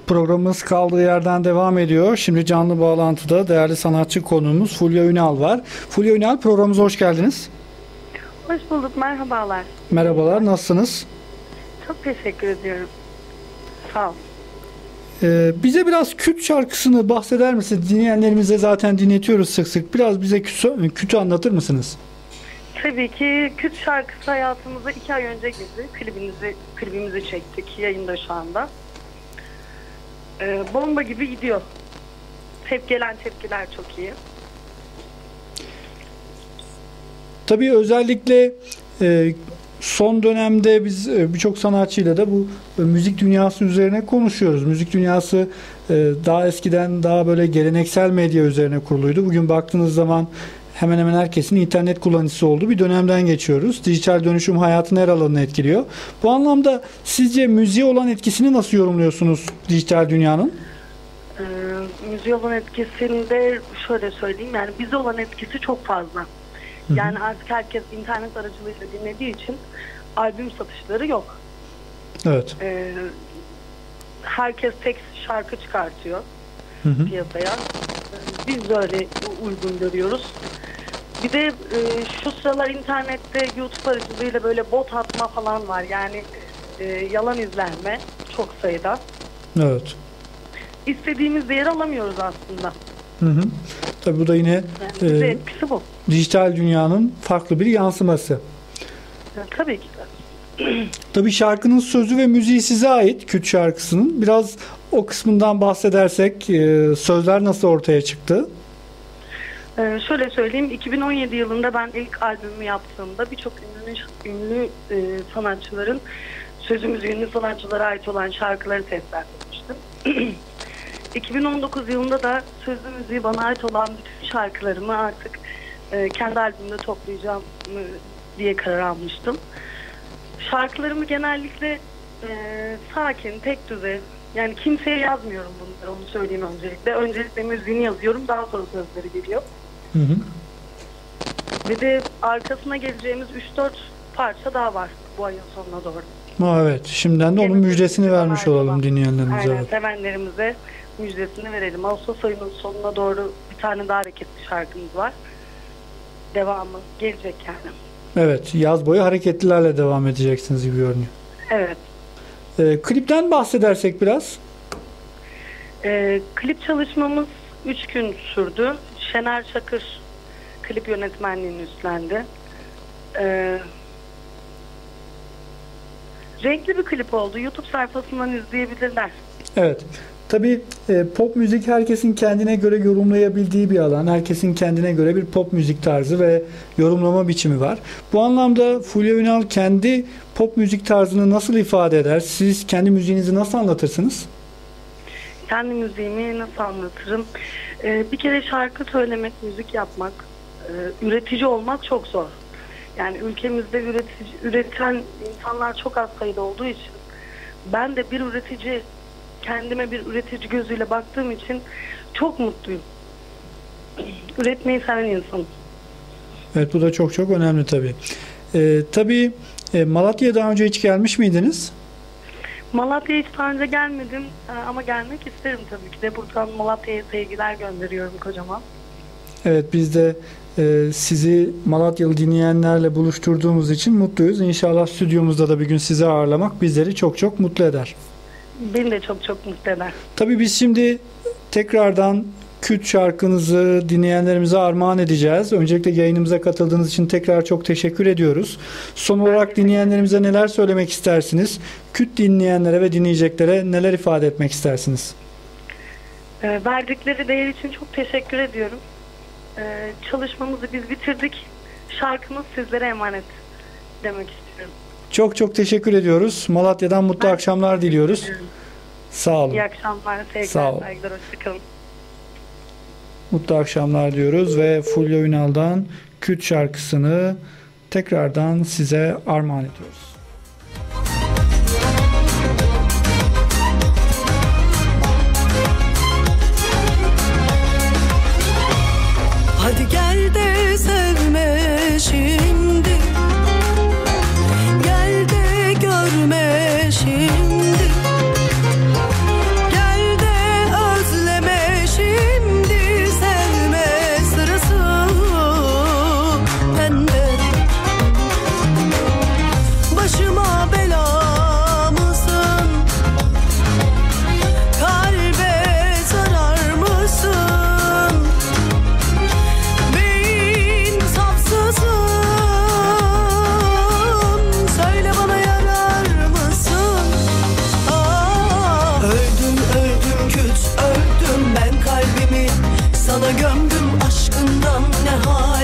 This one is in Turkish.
Programımız kaldığı yerden devam ediyor. Şimdi canlı bağlantıda değerli sanatçı konuğumuz Fulya Ünal var. Fulya Ünal, programımıza hoş geldiniz. Hoş bulduk, merhabalar. Merhabalar, nasılsınız? Çok teşekkür ediyorum. Sağ ol. Bize biraz Küt şarkısını bahseder misiniz? Dinleyenlerimize zaten dinletiyoruz sık sık. Biraz bize Küt'ü anlatır mısınız? Tabii ki Küt şarkısı hayatımıza 2 ay önce girdi. Klibimizi çektik, yayında şu anda. Bomba gibi gidiyor. Gelen tepkiler çok iyi. Tabii özellikle son dönemde biz birçok sanatçıyla da bu müzik dünyası üzerine konuşuyoruz. Müzik dünyası daha eskiden daha böyle geleneksel medya üzerine kuruluydu. Bugün baktığınız zaman hemen hemen herkesin internet kullanıcısı olduğu bir dönemden geçiyoruz. Dijital dönüşüm hayatın her alanını etkiliyor. Bu anlamda sizce müziğe olan etkisini nasıl yorumluyorsunuz dijital dünyanın? Müziğe olan etkisini de şöyle söyleyeyim. Yani bize olan etkisi çok fazla. Yani artık herkes internet aracılığıyla dinlediği için albüm satışları yok. Evet. Herkes tek şarkı çıkartıyor piyasaya. Biz de öyle uygun görüyoruz. Bir de şu sıralar internette YouTube aracılığıyla böyle bot atma falan var. Yani yalan izlenme çok sayıda. Evet. İstediğimiz değeri alamıyoruz aslında. Tabii bu da yine bize etkisi bu. Dijital dünyanın farklı bir yansıması. Tabii ki de. Tabii şarkının sözü ve müziği size ait, Küt şarkısının. Biraz o kısmından bahsedersek sözler nasıl ortaya çıktı? Şöyle söyleyeyim, 2017 yılında ben ilk albümümü yaptığımda birçok ünlü sanatçıların sözü müziği ünlü sanatçılara ait olan şarkıları seslendirmiştim. 2019 yılında da sözü müziği bana ait olan bütün şarkılarımı artık kendi albümümde toplayacağım diye karar almıştım. Şarkılarımı genellikle sakin, tek düze, yani kimseye yazmıyorum bunları, onu söyleyeyim öncelikle. Öncelikle müziğini yazıyorum, daha sonra sözleri geliyor. Ve de arkasına geleceğimiz 3-4 parça daha var bu ayın sonuna doğru. Evet, şimdiden de onun müjdesini vermiş olalım dinleyenlerimize. Aynen, evet. sevenlerimize müjdesini verelim. Ağustos ayının sonuna doğru bir tane daha hareketli şarkımız var. Devamı gelecek yani. Evet, yaz boyu hareketlilerle devam edeceksiniz gibi görünüyor. Evet. Klipten bahsedersek biraz. Klip çalışmamız 3 gün sürdü. Şener Çakır klip yönetmenliğini üstlendi. Renkli bir klip oldu. YouTube sayfasından izleyebilirler. Evet. Tabii pop müzik herkesin kendine göre yorumlayabildiği bir alan. Herkesin kendine göre bir pop müzik tarzı ve yorumlama biçimi var. Bu anlamda Fulya Ünal kendi pop müzik tarzını nasıl ifade eder? Siz kendi müziğinizi nasıl anlatırsınız? Kendi müziğimi nasıl anlatırım? Bir kere şarkı söylemek, müzik yapmak, üretici olmak çok zor. Yani ülkemizde üreten insanlar çok az sayıda olduğu için ben de kendime bir üretici gözüyle baktığım için çok mutluyum. Üretmeyi seven insanım. Evet, bu da çok çok önemli tabii. Tabii Malatya'ya daha önce hiç gelmiş miydiniz? Malatya'ya hiç daha önce gelmedim ama gelmek isterim tabii ki de. Buradan Malatya'ya sevgiler gönderiyorum kocaman. Evet, biz de sizi Malatyalı dinleyenlerle buluşturduğumuz için mutluyuz. İnşallah stüdyomuzda da bir gün sizi ağırlamak bizleri çok çok mutlu eder. Beni de çok çok mutlu eder. Tabii biz şimdi tekrardan Küt şarkınızı dinleyenlerimize armağan edeceğiz. Öncelikle yayınımıza katıldığınız için tekrar çok teşekkür ediyoruz. Son olarak dinleyenlerimize neler söylemek istersiniz? Küt dinleyenlere ve dinleyeceklere neler ifade etmek istersiniz? Verdikleri değer için çok teşekkür ediyorum. Çalışmamızı biz bitirdik. Şarkımız sizlere emanet demek istiyorum. Çok çok teşekkür ediyoruz. Malatya'dan mutlu akşamlar diliyoruz. Sağ olun. İyi akşamlar, sevgiler, saygılar, hoşçakalın. Mutlu akşamlar diyoruz ve Fulya Ünal'dan Küt şarkısını tekrardan size armağan ediyoruz. Hadi gel de sevme şimdi, gel de görme şimdi, gel gömdüm aşkından ne hal.